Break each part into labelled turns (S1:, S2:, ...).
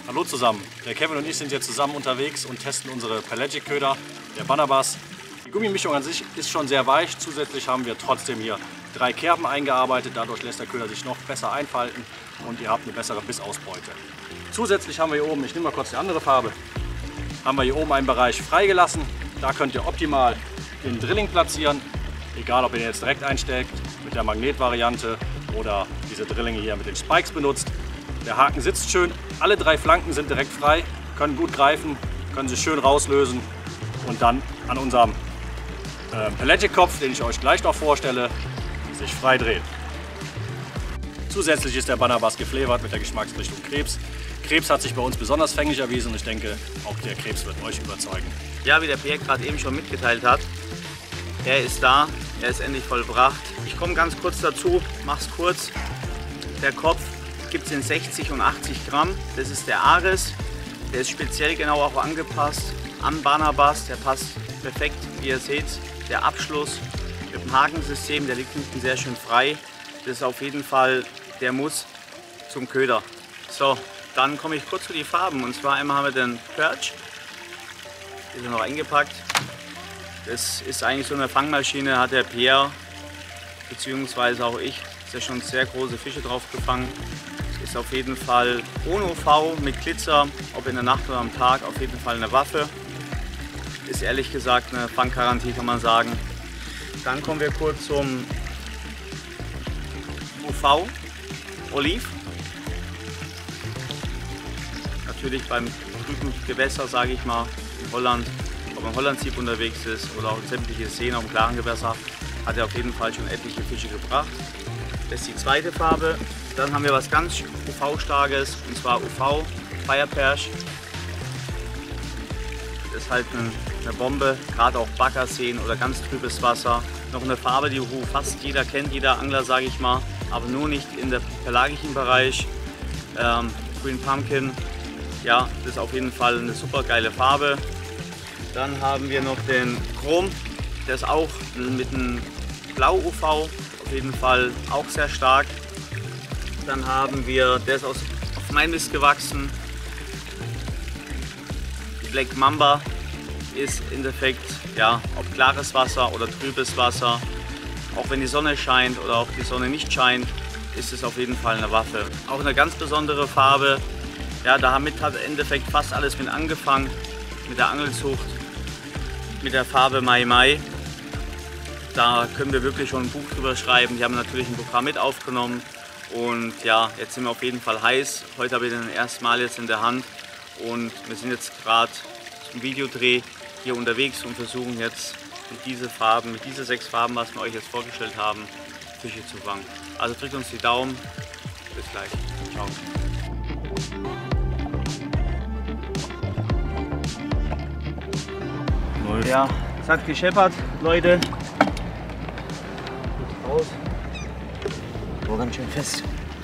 S1: Hallo zusammen, der Kevin und ich sind jetzt zusammen unterwegs und testen unsere Pelagic-Köder, der Barnabas. Die Gummimischung an sich ist schon sehr weich, zusätzlich haben wir trotzdem hier 3 Kerben eingearbeitet, dadurch lässt der Köder sich noch besser einfalten und ihr habt eine bessere Bissausbeute. Zusätzlich haben wir hier oben, ich nehme mal kurz die andere Farbe, haben wir hier oben einen Bereich freigelassen, da könnt ihr optimal den Drilling platzieren, egal ob ihr den jetzt direkt einsteckt mit der Magnetvariante oder diese Drillinge hier mit den Spikes benutzt. Der Haken sitzt schön, alle 3 Flanken sind direkt frei, können gut greifen, können sich schön rauslösen und dann an unserem Pelagic-Kopf, den ich euch gleich noch vorstelle, sich frei drehen. Zusätzlich ist der Barnabas geflavert mit der Geschmacksrichtung Krebs. Krebs hat sich bei uns besonders fänglich erwiesen und ich denke, auch der Krebs wird euch überzeugen.
S2: Ja, wie der Pierre gerade eben schon mitgeteilt hat, er ist da, er ist endlich vollbracht. Ich komme ganz kurz dazu, mach's kurz. Der Kopf gibt es in 60 und 80 Gramm. Das ist der Ares. Der ist speziell genau auch angepasst am Barnabas. Der passt perfekt, wie ihr seht. Der Abschluss mit dem Hakensystem, der liegt hinten sehr schön frei. Das ist auf jeden Fall der Muss zum Köder. So, dann komme ich kurz zu den Farben. Und zwar einmal haben wir den Perch. Ist er noch eingepackt. Das ist eigentlich so eine Fangmaschine, hat der Pierre bzw. auch ich ja schon sehr große Fische drauf gefangen. Ist auf jeden Fall ohne UV, mit Glitzer, ob in der Nacht oder am Tag, auf jeden Fall eine Waffe. Ist ehrlich gesagt eine Fanggarantie, kann man sagen. Dann kommen wir kurz zum UV Olive. Natürlich beim trüben Gewässer, sage ich mal, in Holland, ob man Hollandsieb unterwegs ist oder auch sämtliche Seen auf dem klaren Gewässer, hat er auf jeden Fall schon etliche Fische gebracht. Das ist die zweite Farbe. Dann haben wir was ganz UV-starkes, und zwar UV Fire Perch. Das ist halt eine Bombe, gerade auch Baggerseen oder ganz trübes Wasser. Noch eine Farbe, die fast jeder kennt, jeder Angler, sage ich mal, aber nur nicht in der pelagischen Bereich. Green Pumpkin, ja, das ist auf jeden Fall eine super geile Farbe. Dann haben wir noch den Chrom, der ist auch mit einem Blau-UV, auf jeden Fall auch sehr stark. Dann haben wir, der ist auf mein Mist gewachsen. Die Black Mamba ist im Endeffekt, ja, ob klares Wasser oder trübes Wasser, auch wenn die Sonne scheint oder auch die Sonne nicht scheint, ist es auf jeden Fall eine Waffe. Auch eine ganz besondere Farbe. Ja, damit hat im Endeffekt fast alles mit angefangen, mit der Angelzucht, mit der Farbe Mai Mai. Da können wir wirklich schon ein Buch drüber schreiben. Die haben natürlich ein Programm mit aufgenommen. Und ja, jetzt sind wir auf jeden Fall heiß. Heute habe ich den ersten Mal jetzt in der Hand. Und wir sind jetzt gerade zum Videodreh hier unterwegs und versuchen jetzt mit diesen Farben, mit diesen 6 Farben, was wir euch jetzt vorgestellt haben, Fische zu fangen. Also drückt uns die Daumen. Bis gleich. Ciao. Ja, es hat gescheppert, Leute. Raus. Oh, ganz schön fest.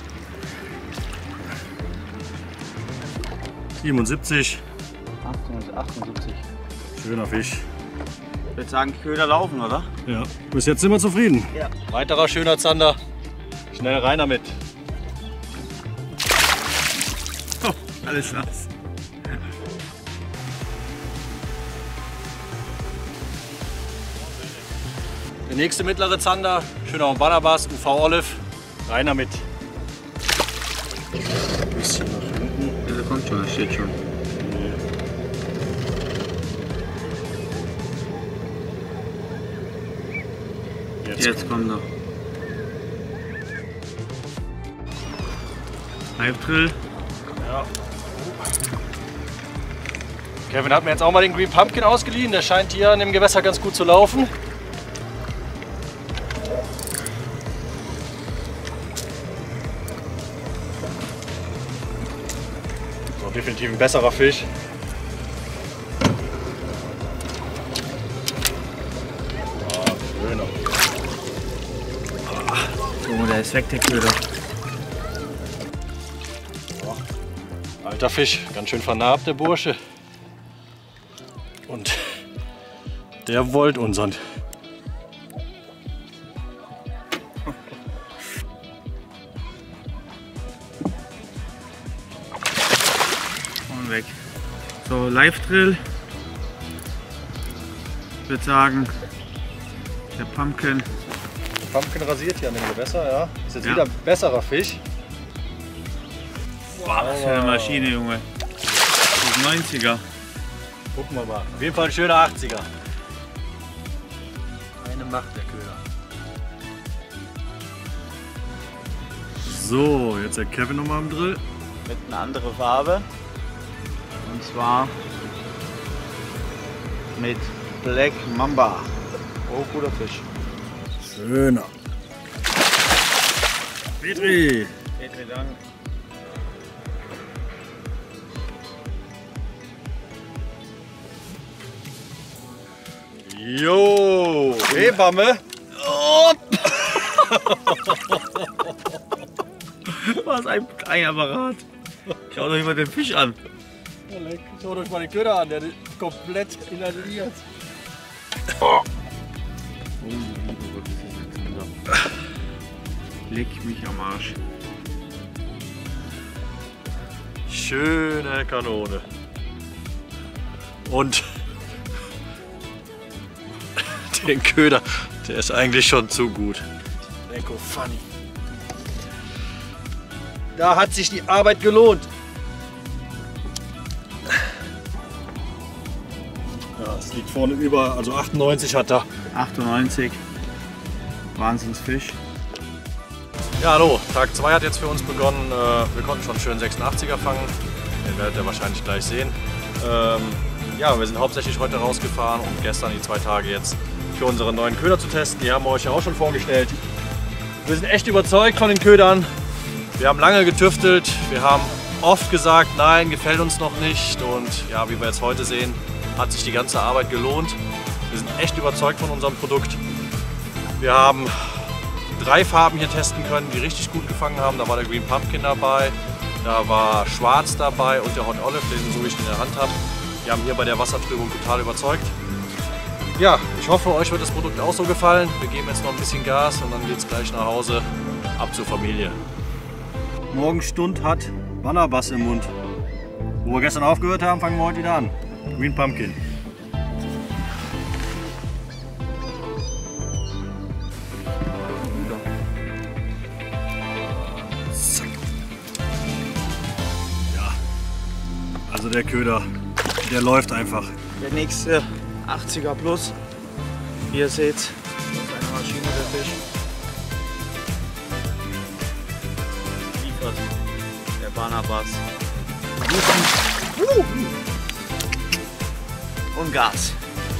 S1: 77.
S2: 78.
S1: Schöner Fisch.
S2: Ich würde sagen, Köder laufen, oder?
S1: Ja, bis jetzt sind wir zufrieden.
S2: Ja.
S1: Weiterer schöner Zander. Schnell rein damit.
S2: Oh, alles nass.
S1: Der nächste mittlere Zander, schöner Barnabas, UV Olive. Rein damit. Ein bisschen nach hinten.
S2: Ja, der kommt schon, der steht schon. Jetzt kommt er. Halbdrill.
S1: Ja. Kevin hat mir jetzt auch mal den Green Pumpkin ausgeliehen. Der scheint hier in dem Gewässer ganz gut zu laufen. So, definitiv ein besserer Fisch.
S2: Oh, der ist weg, der Köder.
S1: Alter Fisch, ganz schön vernarbt, der Bursche. Und der wollte unseren.
S2: weg. So, Live-Drill. Ich würde sagen, der Pumpkin.
S1: Der Pumpkin rasiert hier an dem Gewässer, ja. Ist jetzt wieder ein besserer Fisch.
S2: Boah, was für eine Maschine, Junge. Das ist 90er.
S1: Gucken wir mal. Auf jeden Fall ein schöner 80er. Eine Macht der Köder. So, jetzt der Kevin nochmal am Drill.
S2: Mit einer anderen Farbe. Und zwar mit Black Mamba. Oh, guter Fisch.
S1: Schöner. Petri.
S2: Petri, danke.
S1: Jo, Hebamme.
S2: Oh. Was ein Apparat. Schaut euch mal den Fisch an.
S1: Schaut euch mal den Köder an, der ist komplett inhaliert.
S2: Oh. Leck mich am Arsch.
S1: Schöne Kanone. Und den Köder, der ist eigentlich schon zu gut. Lecko funny. Da hat sich die Arbeit gelohnt. Ja, es liegt vorne über, also 98 hat er.
S2: 98. Wahnsinnsfisch.
S1: Ja, hallo. Tag 2 hat jetzt für uns begonnen. Wir konnten schon schön 86er fangen. Den werdet ihr wahrscheinlich gleich sehen. Ja, wir sind hauptsächlich heute rausgefahren und gestern die 2 Tage jetzt für unsere neuen Köder zu testen. Die haben wir euch ja auch schon vorgestellt. Wir sind echt überzeugt von den Ködern. Wir haben lange getüftelt. Wir haben oft gesagt, nein, gefällt uns noch nicht. Und ja, wie wir jetzt heute sehen, hat sich die ganze Arbeit gelohnt. Wir sind echt überzeugt von unserem Produkt. Wir haben 3 Farben hier testen können, die richtig gut gefangen haben. Da war der Green Pumpkin dabei, da war Schwarz dabei und der Hot Olive, den so ich in der Hand habe. Die haben hier bei der Wassertrübung total überzeugt. Ja, ich hoffe, euch wird das Produkt auch so gefallen. Wir geben jetzt noch ein bisschen Gas und dann geht es gleich nach Hause, ab zur Familie. Morgenstund hat Bannerbass im Mund. Wo wir gestern aufgehört haben, fangen wir heute wieder an. Green Pumpkin. Zack. Ja, also der Köder, der läuft einfach.
S2: Der nächste 80er Plus. Wie ihr seht, das ist eine Maschine, der Fisch. Liefert der Bannerbass. Und Gas.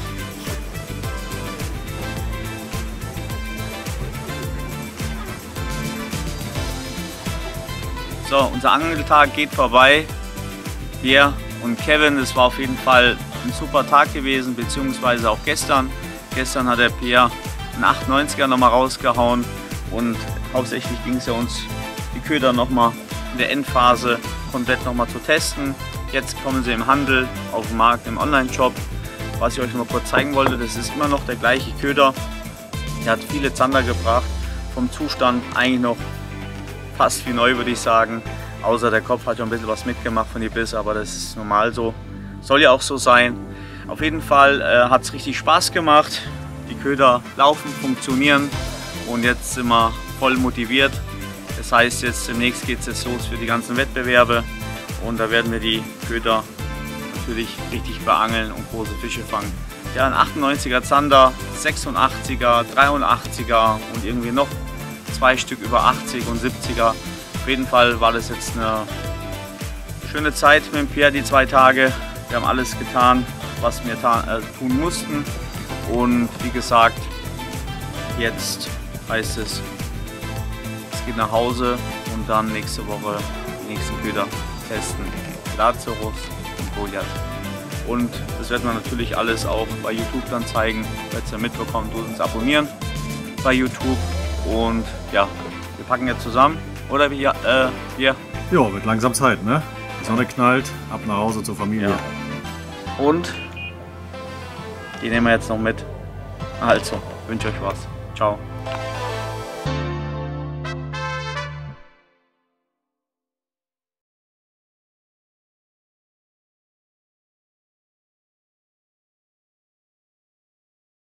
S2: So, unser Angeltag geht vorbei. Hier und Kevin, das war auf jeden Fall ein super Tag gewesen, beziehungsweise auch gestern. Gestern hat der Pierre einen 98er nochmal rausgehauen und hauptsächlich ging es ja uns, die Köder nochmal in der Endphase komplett nochmal zu testen. Jetzt kommen sie im Handel, auf dem Markt, im Online-Shop. Was ich euch noch mal kurz zeigen wollte, das ist immer noch der gleiche Köder. Der hat viele Zander gebracht, vom Zustand eigentlich noch fast wie neu, würde ich sagen. Außer der Kopf hat ja ein bisschen was mitgemacht von die Bisse, aber das ist normal so. Soll ja auch so sein. Auf jeden Fall hat es richtig Spaß gemacht. Die Köder laufen, funktionieren und jetzt sind wir voll motiviert. Das heißt, jetzt demnächst geht es jetzt los für die ganzen Wettbewerbe und da werden wir die Köder natürlich richtig beangeln und große Fische fangen. Ja, ein 98er Zander, 86er, 83er und irgendwie noch 2 Stück über 80 und 70er. Auf jeden Fall war das jetzt eine schöne Zeit mit dem Pierre, die 2 Tage. Wir haben alles getan, was wir tun mussten. Und wie gesagt, jetzt heißt es geht nach Hause und dann nächste Woche die nächsten Köder testen. Lazarus und Goliath. Und das werden wir natürlich alles auch bei YouTube dann zeigen. Werdet ihr mitbekommen, tut uns abonnieren bei YouTube. Und ja, wir packen jetzt zusammen. Oder wir? Ja,
S1: wird langsam Zeit, ne? Die Sonne knallt, ab nach Hause zur Familie.
S2: Ja. Und die nehmen wir jetzt noch mit. Also, wünsche euch was. Ciao.